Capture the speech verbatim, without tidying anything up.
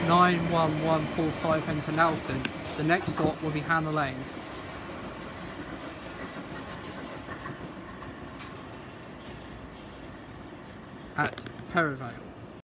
nine one one four five into Loughton. The next stop will be Hannah Lane. At Perivale.